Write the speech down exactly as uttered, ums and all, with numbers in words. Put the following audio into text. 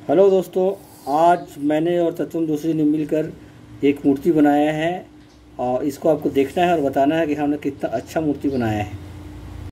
Hello दोस्तों, आज मैंने और तत्वम दूसरी ने मिलकर एक मूर्ति बनाया है और इसको आपको देखना है और बताना है कि हमने कितना अच्छा मूर्ति बनाया है।